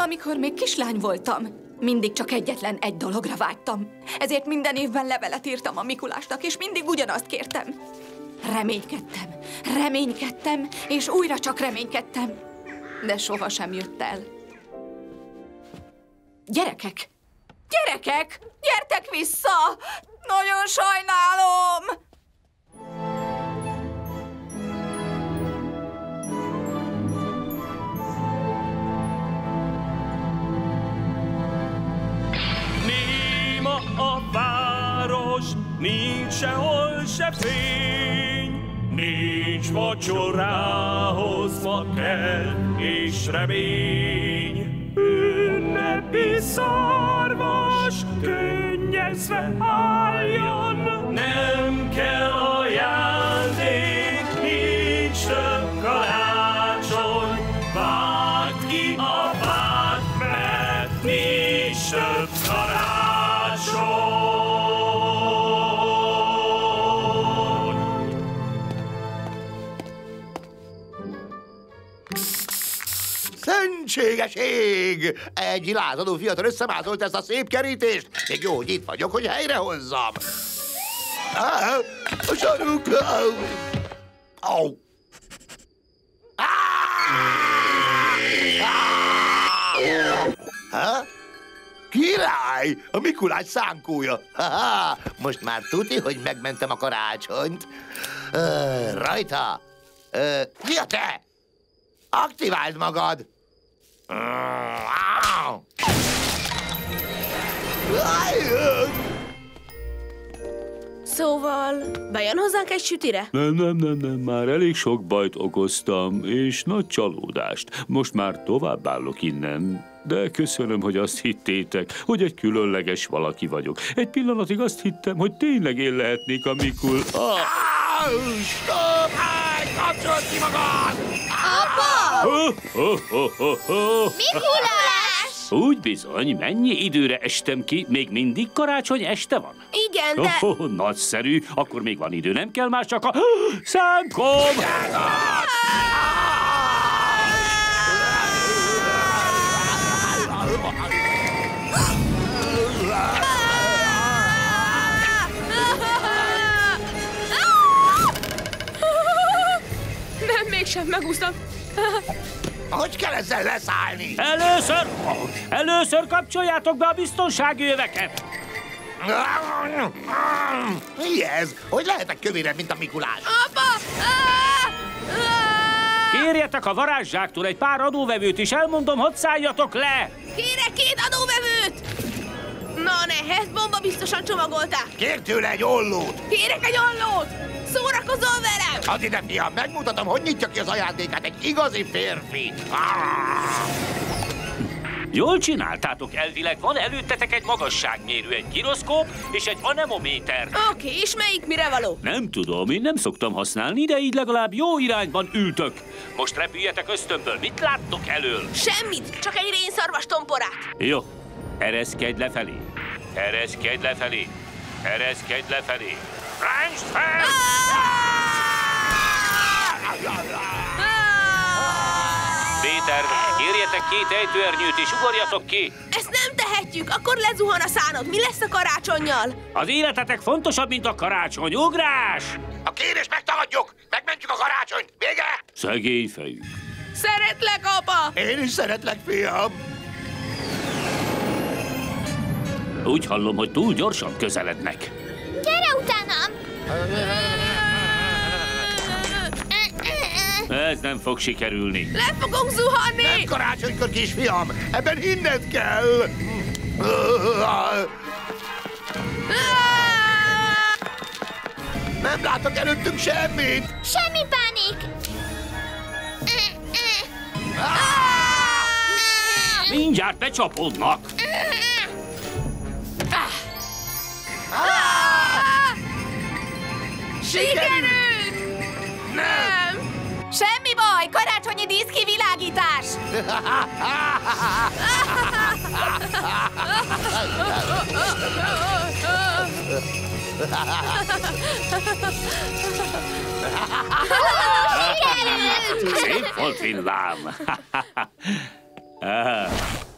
Amikor még kislány voltam, mindig csak egyetlen egy dologra vágytam. Ezért minden évben levelet írtam a Mikulásnak, és mindig ugyanazt kértem. Reménykedtem, és újra csak reménykedtem. De sohasem jött el. Gyerekek! Gyerekek! Gyertek vissza! Nagyon sajnálom! Néma a város, nincs sehol se fény, nincs vacsorához ma kell és remény. Ünnepi szarvas könnyezve álljon, nem kell ajándék, nincs több karácsony. Vágd ki a fát, mert nincs több karácsony. Szentséges ég! Egy lázadó fiatal összemázolt ezt a szép kerítést. Még jó, hogy itt vagyok, hogy helyrehozzam. A saruk! Au! Király! A Mikulás szánkója! Most már tuti, hogy megmentem a karácsonyt. Rajta! Mi a te? Aktiváld magad! Szóval, bejön hozzánk egy sütire? Nem, már elég sok bajt okoztam, és nagy csalódást. Most már továbbállok innen. De köszönöm, hogy azt hittétek, hogy egy különleges valaki vagyok. Egy pillanatig azt hittem, hogy tényleg én lehetnék a Mikul... Stop! Kapcsold ki magad! Apa! Mikulás! Úgy bizony, mennyi időre estem ki? Még mindig karácsony este van? Igen, de... Nagyszerű, akkor még van idő, nem kell már csak a... Szánkom! Nem, mégsem megúsztam. Hogy kell ezzel leszállni? Először kapcsoljátok be a biztonsági öveket! Mi ez? Hogy lehetek kövérebb, mint a Mikulás? Apa! Kérjetek a varázszsáktól egy pár adóvevőt is, elmondom, hogy szálljatok le! Kérek 2 adóvevőt! Na ne, ezt bomba biztosan csomagolták. Kér tőle egy ollót! Kérek egy ollót! Szórakozol velem! Add ide, fiam, megmutatom, hogy nyitja ki az ajándékát egy igazi férfi! Jól csináltátok, elvileg van előttetek egy magasságmérő, egy gyroszkóp és egy anemométer. Oké, és melyik mire való? Nem tudom, én nem szoktam használni, de így legalább jó irányban ültök. Most repüljetek ösztönből, mit láttok elől? Semmit, csak egy rénszarvas tomporát. Jó, ereszkedj lefelé, ereszkedj lefelé, ereszkedj lefelé. Ráncsd fel! Péter, kérjetek 2 ejtőernyőt és ugorjatok ki! Ezt nem tehetjük, akkor lezuhan a szánod. Mi lesz a karácsonnyal? Az életetek fontosabb, mint a karácsony. Ugrás! A kérést megtagadjuk! Megmentjük a karácsonyt! Vége! Szegény fejük. Szeretlek, apa! Én is szeretlek, fiam! Úgy hallom, hogy túl gyorsan közelednek. Gyere utánam! Ez nem fog sikerülni. Le fogunk zuhanni! Nem karácsonykor, kisfiam! Ebben hinned kell! Nem látok előttünk semmit! Semmi pánik! Mindjárt becsapódnak. Sikerült! Nem! Semmi baj, karácsonyi díszkivilágítás! Szép volt, villám.